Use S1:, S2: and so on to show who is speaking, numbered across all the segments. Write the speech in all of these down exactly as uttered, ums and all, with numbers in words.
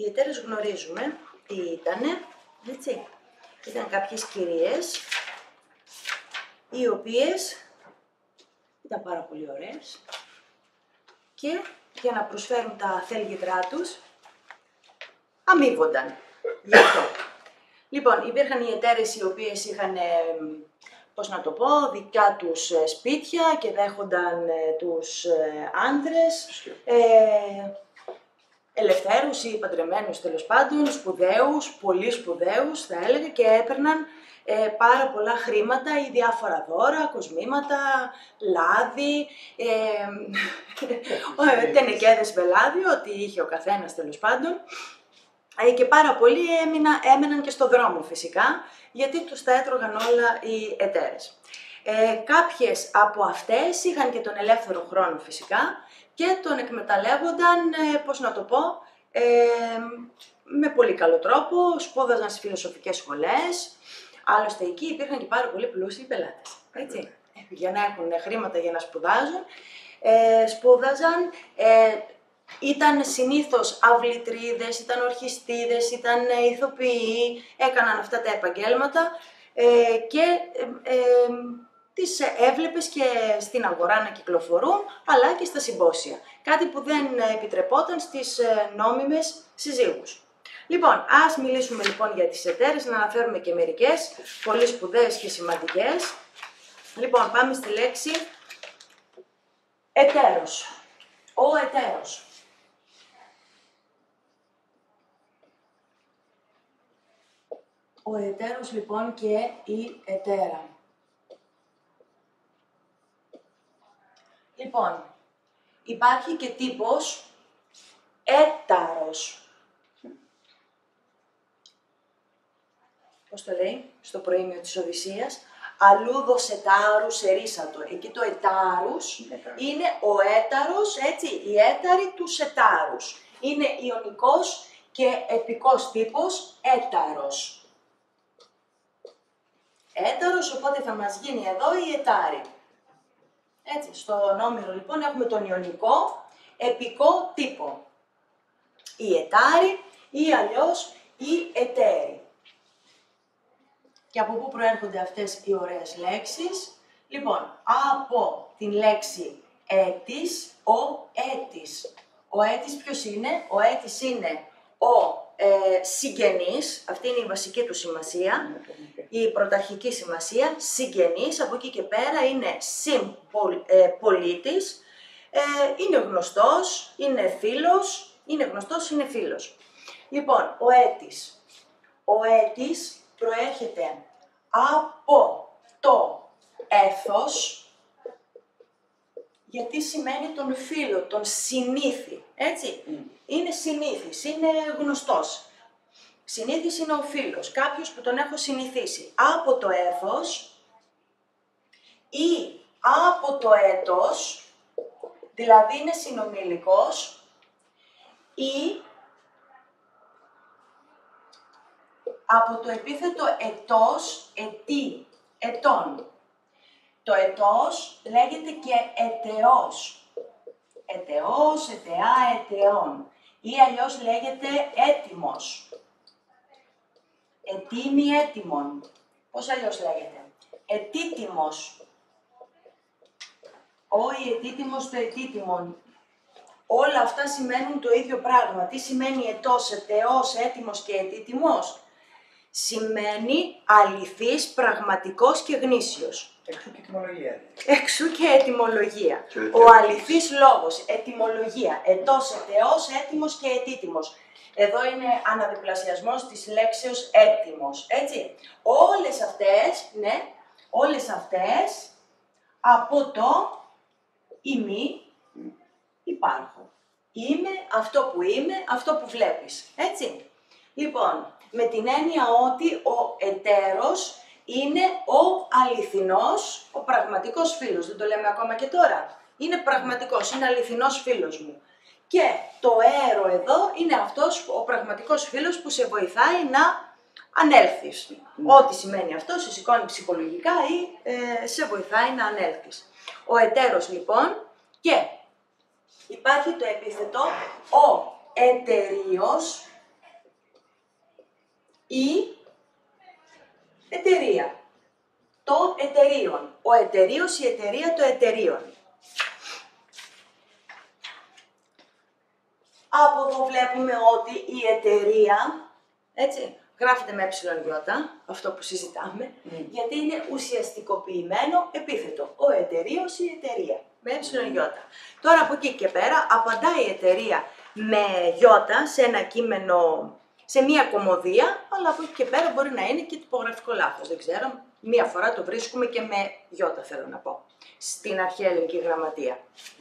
S1: εταίρες γνωρίζουμε τι ήτανε, έτσι. Ήταν κάποιες κυρίες, οι οποίες ήταν πάρα πολύ ωραίες και για να προσφέρουν τα θέλγητρά τους, αμείβονταν γι' αυτό. Λοιπόν, υπήρχαν οι εταίρες οι οποίες είχαν, πώς να το πω, δικιά τους σπίτια και δέχονταν τους άντρες, ε, ελευθέρους ή παντρεμένους τέλος πάντων, σπουδαίους, πολύ σπουδαίους θα έλεγα, και έπαιρναν ε, πάρα πολλά χρήματα ή διάφορα δώρα, κοσμήματα, λάδι, ε, τενεκέδες βελάδι, ό,τι είχε ο καθένας τέλος πάντων. Ε, και πάρα πολλοί έμεινα, έμεναν και στο δρόμο φυσικά, γιατί τους τα έτρωγαν όλα οι εταίρες. Ε, κάποιες από αυτές είχαν και τον ελεύθερο χρόνο φυσικά και τον εκμεταλλεύονταν, ε, πώς να το πω, ε, με πολύ καλό τρόπο, σπούδαζαν στις φιλοσοφικές σχολές, άλλωστε εκεί υπήρχαν και πάρα πολύ πλούσιοι πελάτες, έτσι, για να έχουν χρήματα για να σπουδάζουν, ε, σπούδαζαν, ε, ήταν συνήθως αυλητρίδες, ήταν ορχιστίδες, ήταν ηθοποιοί, έκαναν αυτά τα επαγγέλματα ε, και ε, ε, τις έβλεπες και στην αγορά να κυκλοφορούν, αλλά και στα συμπόσια. Κάτι που δεν επιτρεπόταν στις νόμιμες συζύγους. Λοιπόν, ας μιλήσουμε λοιπόν για τις εταίρες, να αναφέρουμε και μερικές, πολύ σπουδαίες και σημαντικές. Λοιπόν, πάμε στη λέξη εταίρος. Ο εταίρος. Ο εταίρος λοιπόν και η εταίρα. Λοιπόν, υπάρχει και τύπος έταρος. Πώς το λέει στο προήμιο της Οδυσσίας, αλούδος ετάρους ερίσατο. Εκεί το ετάρους είναι ο έταρος, έτσι, η έταρη του ετάρους. Είναι ιωνικός και επικός τύπος έταρος. Έταρος, οπότε θα μας γίνει εδώ η ετάρη. Έτσι, στον όμηρο λοιπόν έχουμε τον ιωνικό επικό τύπο. Η ετάρη ή αλλιώς η εταίρη. Και από πού προέρχονται αυτές οι ωραίες λέξεις? Λοιπόν, από την λέξη έτης, ο έτης. Ο έτης ποιος είναι? Ο έτης είναι ο ε, συγγενής, αυτή είναι η βασική του σημασία, η πρωταρχική σημασία, συγγενής, από εκεί και πέρα είναι συμπολίτης, ε, είναι γνωστός, είναι φίλος, είναι γνωστός, είναι φίλος. Λοιπόν, ο έτης. Ο έτης προέρχεται από το έθος, γιατί σημαίνει τον φίλο, τον συνήθι, έτσι. Mm. Είναι συνήθις, είναι γνωστός. Συνήθις είναι ο φίλος, κάποιος που τον έχω συνηθίσει. Από το έθος ή από το έτος, δηλαδή είναι συνομιλικός, ή από το επίθετο ετός, ετή, ετών. Το ετός λέγεται και ετεός. Ετεός, ετεά, ετεών. Ή αλλιώς λέγεται έτοιμος. Ετήμη έτοιμον. Πώς αλλιώς λέγεται? Ετήτιμος. Όχι ετήτιμος, το ετήτιμον. Όλα αυτά σημαίνουν το ίδιο πράγμα. Τι σημαίνει ετός, ετεός, έτοιμος και ετήτιμος? Σημαίνει αληθής, πραγματικός και γνήσιος.
S2: Εξού και ετυμολογία.
S1: Εξού και ετυμολογία. Ο αληθής λόγος, ετυμολογία. Ετός, ετεός, έτοιμος και ετήτιμος. Εδώ είναι αναδιπλασιασμός της λέξεως έτοιμος, έτσι. Όλες αυτές, ναι, όλες αυτές από το ημί υπάρχω. Είμαι αυτό που είμαι, αυτό που βλέπεις, έτσι. Λοιπόν, με την έννοια ότι ο εταίρος είναι ο αληθινός, ο πραγματικός φίλος. Δεν το λέμε ακόμα και τώρα. Είναι πραγματικός, είναι αληθινός φίλος μου. Και το έρο εδώ είναι αυτός ο πραγματικός φίλος που σε βοηθάει να ανέλθεις. Mm. Ό,τι σημαίνει αυτό, σε σηκώνει ψυχολογικά ή ε, σε βοηθάει να ανέλθεις. Ο εταίρος λοιπόν, και υπάρχει το επίθετο ο εταιρείος, η εταιρεία. Το εταιρείον. Ο εταιρείος, η εταιρεία, το εταιρείον. Από εδώ βλέπουμε ότι η εταιρεία, έτσι, γράφεται με ε, αυτό που συζητάμε, mm. γιατί είναι ουσιαστικοποιημένο επίθετο. Ο εταιρείος, η εταιρεία, με ε. Mm. Τώρα από εκεί και πέρα απαντάει η εταιρεία με ι σε ένα κείμενο, σε μία κωμωδία, αλλά από εκεί και πέρα μπορεί να είναι και τυπογραφικό λάθος, δεν ξέρω. Μία φορά το βρίσκουμε και με ι, θέλω να πω, στην αρχαία ελληνική γραμματεία.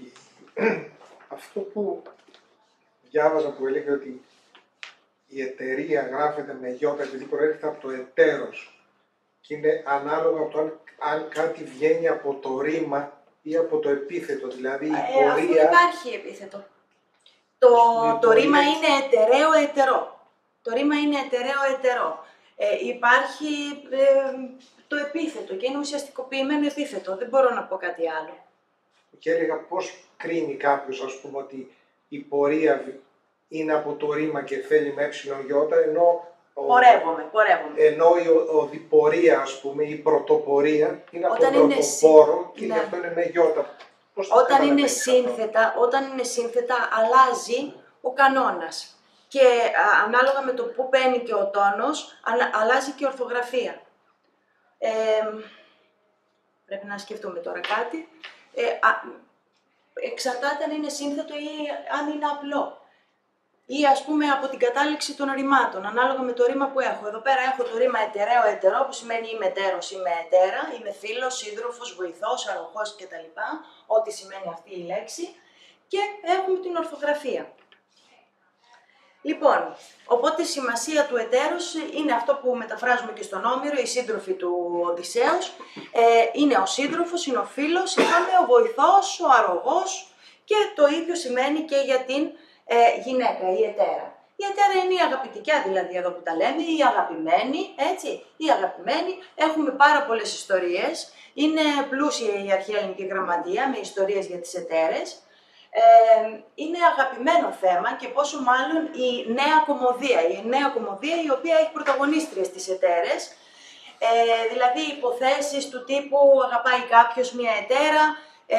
S2: Αυτό που διάβαζα που έλεγε ότι η εταιρεία γράφεται με ι επειδή προέρχεται από το ετέρος και είναι ανάλογα από το αν, αν κάτι βγαίνει από το ρήμα ή από το επίθετο, δηλαδή η
S1: ε,
S2: πορεία...
S1: Αφού υπάρχει επίθετο. Το, το ρήμα είναι ετεραίο ετερό. Το ρήμα είναι ετεραίο ετερό. Ε, υπάρχει ε, το επίθετο και είναι ουσιαστικοποιημένο επίθετο. Δεν μπορώ να πω κάτι άλλο.
S2: Και έλεγα πώς κρίνει κάποιος, ας πούμε, ότι η πορεία είναι από το ρήμα και θέλει με ε, ενώ...
S1: Πορεύομαι, πορεύομαι.
S2: Ενώ η οδηπορία, ας πούμε, η πρωτοπορία είναι από τον πρωτοπόρο και
S1: ναι.
S2: γι' αυτό είναι με γιώτα.
S1: Όταν είναι, σύνθετα, όταν είναι σύνθετα, αλλάζει ο κανόνας. Και α, ανάλογα με το που μπαίνει και ο τόνος, α, αλλάζει και η ορθογραφία. Ε, πρέπει να σκεφτούμε τώρα κάτι. Ε, α, εξαρτάται αν είναι σύνθετο ή αν είναι απλό. Ή ας πούμε από την κατάληξη των ρημάτων, ανάλογα με το ρήμα που έχω. Εδώ πέρα έχω το ρήμα ετεραίο ετερό, που σημαίνει είμαι εταίρος, είμαι ετέρα, είμαι φίλος, σύντροφος, βοηθός, αρρωγός κτλ. Ό,τι σημαίνει αυτή η λέξη. Και έχουμε την ορθογραφία. Λοιπόν, οπότε η σημασία του εταίρους είναι αυτό που μεταφράζουμε και στον Όμηρο, οι σύντροφοι του Οδυσσέως. Ε, είναι ο σύντροφος, είναι ο φίλος, είναι ο βοηθός, ο αρρωγός και το ίδιο σημαίνει και για την ε, γυναίκα, η ετέρα. Η ετέρα είναι η αγαπητικιά, δηλαδή εδώ που τα λέμε, η αγαπημένη, έτσι, η αγαπημένη. Έχουμε πάρα πολλές ιστορίες, είναι πλούσια η αρχαία ελληνική γραμματεία με ιστορίες για τις εταίρες. Ε, είναι αγαπημένο θέμα και πόσο μάλλον η νέα κωμωδία, η νέα κωμωδία η οποία έχει πρωταγωνίστριες τις εταίρες, ε, δηλαδή υποθέσεις του τύπου αγαπάει κάποιος μια ετέρα, ε,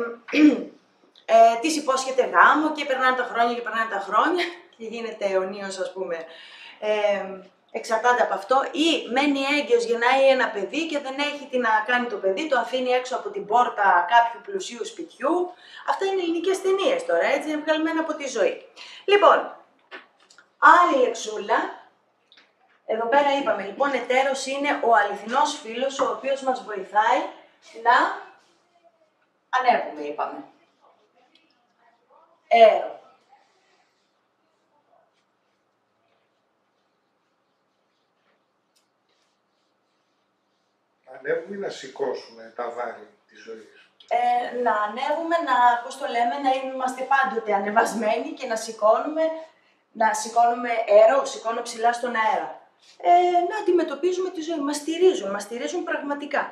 S1: ε, της υπόσχεται γάμο και περνάνε τα χρόνια και περνάνε τα χρόνια και γίνεται αιωνίως, ας πούμε. Ε, Εξαρτάται από αυτό, ή μένει έγκυος, γεννάει ένα παιδί και δεν έχει τι να κάνει το παιδί, το αφήνει έξω από την πόρτα κάποιου πλουσίου σπιτιού. Αυτά είναι ελληνικές ταινίες τώρα, έτσι, είναι βγαλμένα από τη ζωή. Λοιπόν, άλλη λεξούλα. Εδώ πέρα είπαμε, λοιπόν, εταίρος είναι ο αληθινός φίλος, ο οποίος μας βοηθάει να ανέβουμε, είπαμε. Έρο.
S2: Ανέβουμε ή να σηκώσουμε τα βάρη της ζωής.
S1: Ε, να ανέβουμε, να, πώς το λέμε, να είμαστε πάντοτε ανεβασμένοι και να σηκώνουμε, να σηκώνουμε αέρο, σηκώνω ψηλά στον αέρα. Ε, να αντιμετωπίζουμε τη ζωή, μας στηρίζουν, μας στηρίζουν πραγματικά.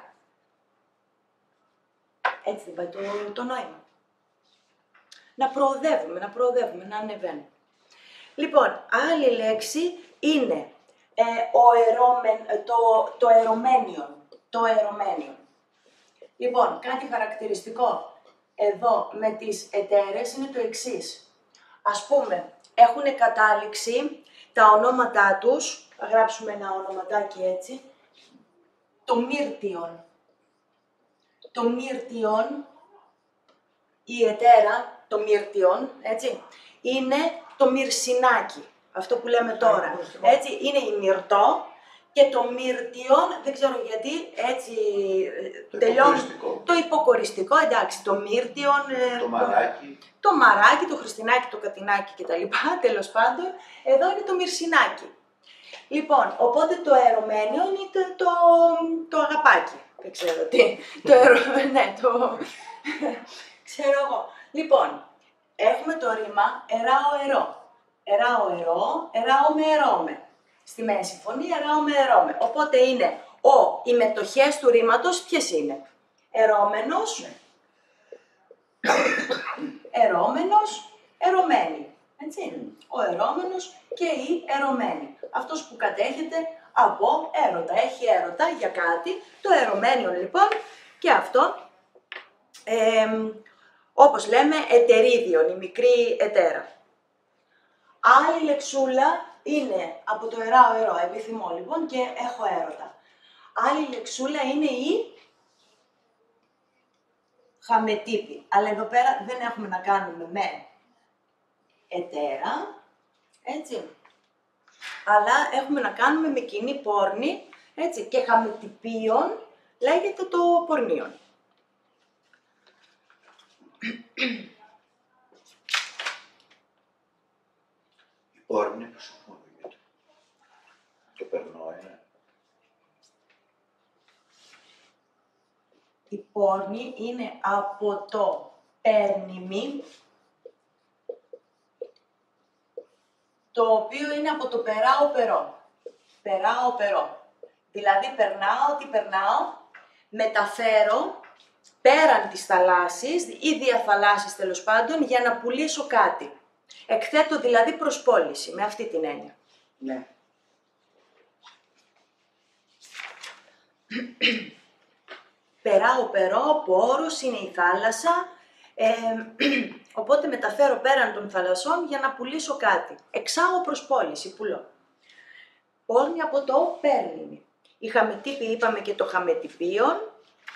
S1: Έτσι δεν πάει το, το νόημα. Να προοδεύουμε, να προοδεύουμε, να ανεβαίνουμε. Λοιπόν, άλλη λέξη είναι ε, ο ερώμεν, το, το ερωμένιον. Το ερωμένιο. Λοιπόν, κάτι χαρακτηριστικό εδώ με τις εταίρες είναι το εξής. Ας πούμε, έχουν κατάληξη τα ονόματά τους, θα γράψουμε ένα ονοματάκι έτσι, το Μύρτιον. Το Μύρτιον, η εταίρα, το Μύρτιον, έτσι, είναι το Μυρσινάκι, αυτό που λέμε τώρα, έτσι, είναι η Μυρτό. Και το Μύρτιον, δεν ξέρω γιατί, έτσι
S3: το
S1: τελειώνει.
S3: Υποκοριστικό.
S1: Το υποκοριστικό, εντάξει, το Μύρτιον,
S3: το μαράκι,
S1: το, το μαράκι, το χριστινάκι, το κατινάκι κτλ. Τέλος πάντων, εδώ είναι το Μυρσινάκι. Λοιπόν, οπότε το ερωμένιο είναι το, το, το αγαπάκι. Δεν ξέρω τι. το ερω... ναι, το... ξέρω εγώ. Λοιπόν, έχουμε το ρήμα εράω ερώ. Εράω ερώ, εράω με ερώμε. Στη μέση φωνή εράω με ερώμε. Οπότε είναι ο, οι μετοχές του ρήματος ποιες είναι. Ερώμενος, ερώμενος, ερωμένη. Έτσι. Ο ερώμενος και η ερωμένη. Αυτός που κατέχεται από έρωτα. Έχει έρωτα για κάτι, το ερωμένιον λοιπόν και αυτό, ε, όπως λέμε, ετερίδιον, η μικρή ετέρα. Άλλη λεξούλα είναι από το εράω ερώ, επιθυμώ λοιπόν και έχω έρωτα. Άλλη λεξούλα είναι η χαμετύπη, αλλά εδώ πέρα δεν έχουμε να κάνουμε με ετέρα, έτσι, αλλά έχουμε να κάνουμε με κοινή πόρνη, έτσι, και χαμετυπίον λέγεται το πορνίον.
S3: Η πόρνη που σου mówię. Το περνώ, είναι.
S1: Η πόρνη είναι από το πέρνημι, το οποίο είναι από το περάω περό. Περάω περό. Δηλαδή περνάω, τι περνάω, μεταφέρω πέραν της θαλάσσης ή διαθαλάσσης τέλος πάντων για να πουλήσω κάτι. Εκθέτω δηλαδή προς πώληση, με αυτή την έννοια.
S3: Ναι.
S1: Περάω περό, πόρος είναι η θάλασσα, ε, οπότε μεταφέρω πέραν των θαλασσών για να πουλήσω κάτι. Εξάγω προς πώληση, πουλώ. Πόρνη από το πέρνημι. Η χαμετύπη είπαμε και το χαμετυπίον.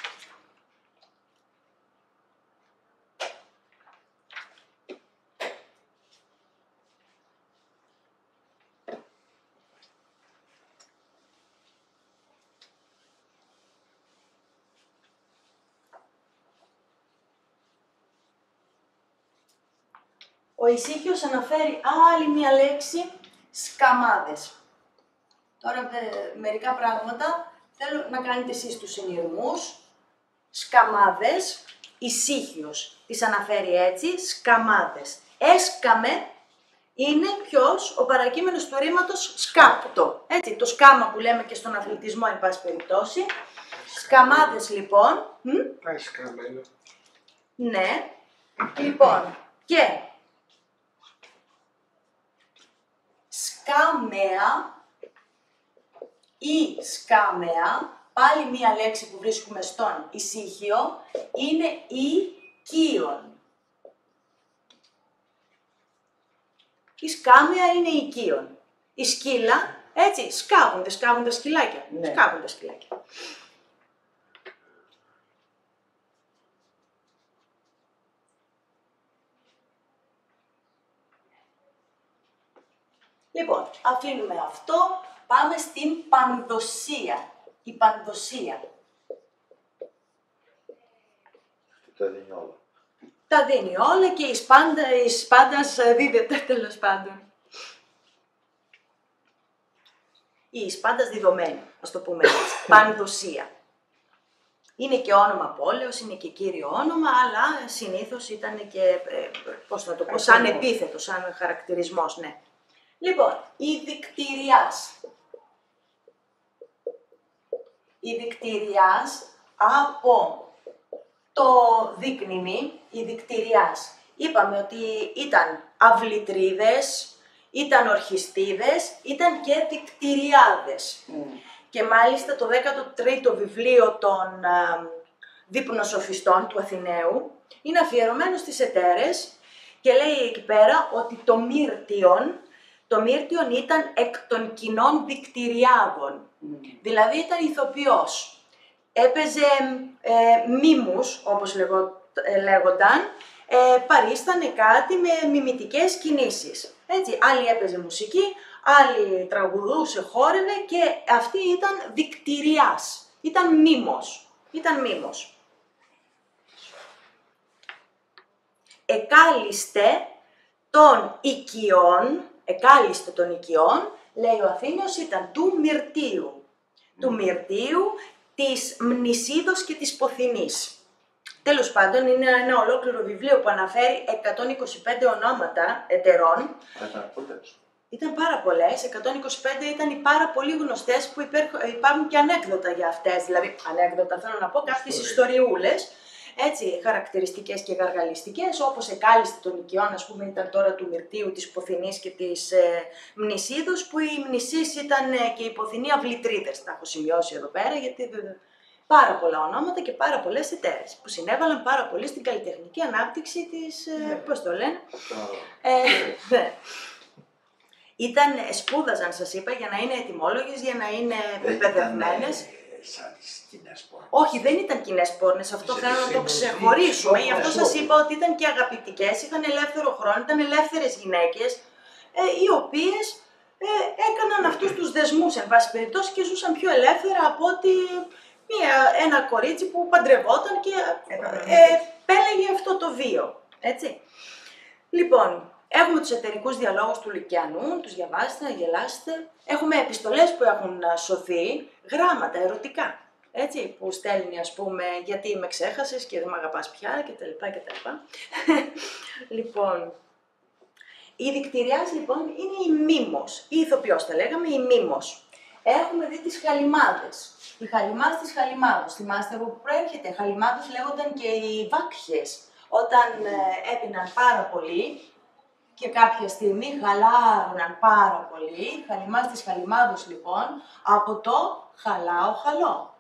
S1: Ο Ησύχιος αναφέρει άλλη μία λέξη, σκαμάδες. Τώρα ε, μερικά πράγματα θέλω να κάνετε εσείς τους συνειρμούς. Σκαμάδες, Ησύχιος τις αναφέρει έτσι, σκαμάδες. Έσκαμε είναι ποιος, ο παρακείμενος του ρήματος σκάπτο. Έτσι, το σκάμα που λέμε και στον αθλητισμό εν πάση περιπτώσει. Σκαμάδες λοιπόν.
S2: Έσκαμε.
S1: Ναι. Λοιπόν, και σκάμεα ή σκάμεα, πάλι μία λέξη που βρίσκουμε στον Ησύχιο, είναι η κίον. Η σκάμεα είναι η κίον. Η σκύλα, έτσι, σκάβονται, σκάβουν τα σκυλάκια. Ναι. Σκάβουν τα σκυλάκια. Λοιπόν, αφήνουμε αυτό, πάμε στην πανδοσία. Η πανδοσία.
S3: Τα δίνει όλα.
S1: Τα δίνει όλα και η σπάντα, η σπάντας δίδεται τέλος πάντων. Η σπάντας διδομένη, ας το πούμε έτσι. Πανδοσία. Είναι και όνομα πόλεως, είναι και κύριο όνομα, αλλά συνήθως ήταν και, ε, πώς να το πω, σαν επίθετο, σαν χαρακτηρισμός, ναι. Λοιπόν, η δικτυριάς. Η δικτυριάς από το δείκνημι, η δικτυριάς. Είπαμε ότι ήταν αυλητρίδες, ήταν ορχιστίδες, ήταν και δικτυριάδες. Mm. Και μάλιστα το δέκατο τρίτο βιβλίο των ε, δείπνοσοφιστών του Αθηναίου είναι αφιερωμένο στις εταίρες και λέει εκεί πέρα ότι το μύρτιον, το μύρτιον ήταν εκ των κοινών δικτυριάδων. Mm. Δηλαδή ήταν ηθοποιός. Έπαιζε ε, μίμους, όπως λεγό, ε, λέγονταν, ε, παρίστανε κάτι με μιμητικές κινήσεις. Έτσι, άλλη έπαιζε μουσική, άλλη τραγουδούσε, χόρευε και αυτή ήταν δικτυριάς. Ήταν μίμος. Ήταν μίμος. Εκάλυστε των οικειών, εκάλυστε των οικειών, λέει ο Αθήνιος, ήταν του Μυρτίου. Mm. Του Μυρτίου, της Μνησίδος και της Ποθηνής. Τέλος πάντων, είναι ένα ολόκληρο βιβλίο που αναφέρει εκατόν είκοσι πέντε ονόματα εταιρών.
S3: Ήταν πολλές.
S1: Ήταν πάρα πολλές, εκατόν είκοσι πέντε ήταν οι πάρα πολύ γνωστές που υπάρχουν και ανέκδοτα για αυτές. Δηλαδή, ανέκδοτα θέλω να πω, κάποιες ιστοριούλες, έτσι, χαρακτηριστικές και γαργαλιστικές, όπως εκάλιστη των οικειών, ας πούμε, ήταν τώρα του Μυρτίου, της Ποθηνής και της ε, Μνησίδος, που η Μνησής ήταν ε, και η Ποθηνή αυλητρίδες. Τα έχω σημειώσει εδώ πέρα, γιατί πάρα πολλά ονόματα και πάρα πολλές εταίρες, που συνέβαλαν πάρα πολύ στην καλλιτεχνική ανάπτυξη της, ε, πώς το λένε, ε, ναι. Ήταν, σπούδαζαν, σας είπα, για να είναι ετοιμόλογες, για να είναι εκπαιδευμένες.
S3: Σαν τις κοινές πόρνες.
S1: Όχι, δεν ήταν κοινές πόρνες, αυτό θέλω να το ξεχωρίσουμε. Γι' αυτό σας είπα ότι ήταν και αγαπητικές, είχαν ελεύθερο χρόνο, ήταν ελεύθερες γυναίκες, ε, οι οποίες ε, έκαναν αυτούς τους δεσμούς, εν πάση περιπτώσει, και ζούσαν πιο ελεύθερα από ότι μια, ένα κορίτσι που παντρευόταν και ε, επέλεγε αυτό το βίο. Έτσι. Λοιπόν, έχουμε τους εταιρικούς διαλόγους του Λυκιανού, τους διαβάσετε, να γελάσετε. Έχουμε επιστολές που έχουν σωθεί, γράμματα ερωτικά, έτσι, που στέλνει, ας πούμε, γιατί με ξέχασες και δεν με αγαπάς πια κτλ. κτλ. Λοιπόν, η δικτυριάς, λοιπόν, είναι η μήμος, η ηθοποιός, τα λέγαμε, η μήμος. Έχουμε δει τις χαλιμάδες. Οι χαλιμάδες της Χαλιμάδος, θυμάστε από πού προέρχεται. Χαλιμάδες λέγονταν και οι βάκχες, όταν ε, έπιναν πάρα πολύ και κάποια στιγμή χαλάρωναν πάρα πολύ. Χαλιμάς της Χαλιμάδος, λοιπόν, από το χαλάω χαλό.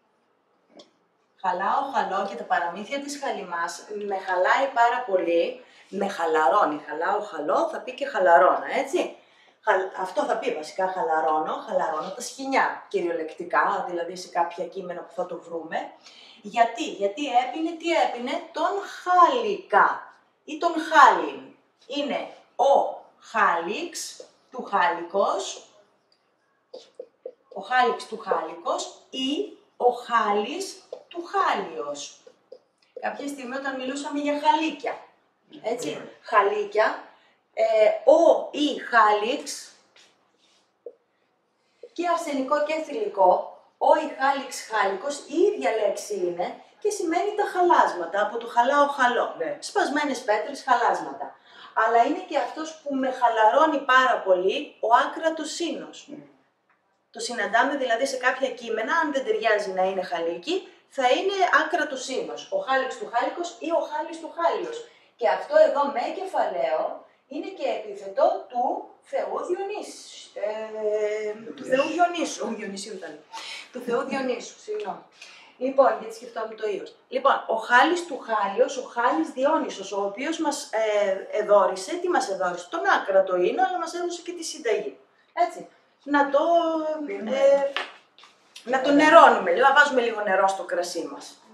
S1: Χαλάω χαλό, και τα παραμύθια της Χαλιμάς με χαλάει πάρα πολύ, με χαλαρώνει. Χαλάω χαλό θα πει και χαλαρώνω, έτσι. Αυτό θα πει βασικά χαλαρώνω, χαλαρώνω τα σκοινιά, κυριολεκτικά, δηλαδή σε κάποια κείμενα που θα το βρούμε. Γιατί, γιατί έπινε, τι έπινε, τον χάλικα ή τον χάλιν. Είναι ο χάλιξ του χάλικος, ο χάλιξ του χάλικος ή ο χάλις του χάλιος. Κάποια στιγμή όταν μιλούσαμε για χαλίκια, έτσι, χαλίκια, ε, ο ή χάλιξ και αρσενικό και θηλυκό, ο ή χάλιξ χάλικος, η ίδια λέξη είναι και σημαίνει τα χαλάσματα, από το χαλάω χαλό, ναι. Σπασμένες πέτρες, χαλάσματα. Αλλά είναι και αυτός που με χαλαρώνει πάρα πολύ, ο άκρατος σύνος. Mm. Το συναντάμε δηλαδή σε κάποια κείμενα, αν δεν ταιριάζει να είναι χαλίκι, θα είναι άκρατος σύνος, ο χάλιξ του χάλικος ή ο χάλις του χάλιος. Και αυτό εδώ με κεφαλαίο είναι και επίθετο του Θεού Διονύσου. Ε, του Θεού Διονύσου. Διονύσου ήταν. Του Θεού Διονύσου, συγγνώμη. Λοιπόν, γιατί σκεφτόμουν το ίος. Λοιπόν, ο Χάλης του Χάλιος, ο Χάλης Διόνυσος, ο οποίος μας ε, εδώρισε, τι μας εδώρισε, τον άκρατο είναι, αλλά μας έδωσε και τη συνταγή. Έτσι. Να το, ε, να το νερώνουμε, λίγο, να βάζουμε λίγο νερό στο κρασί μας.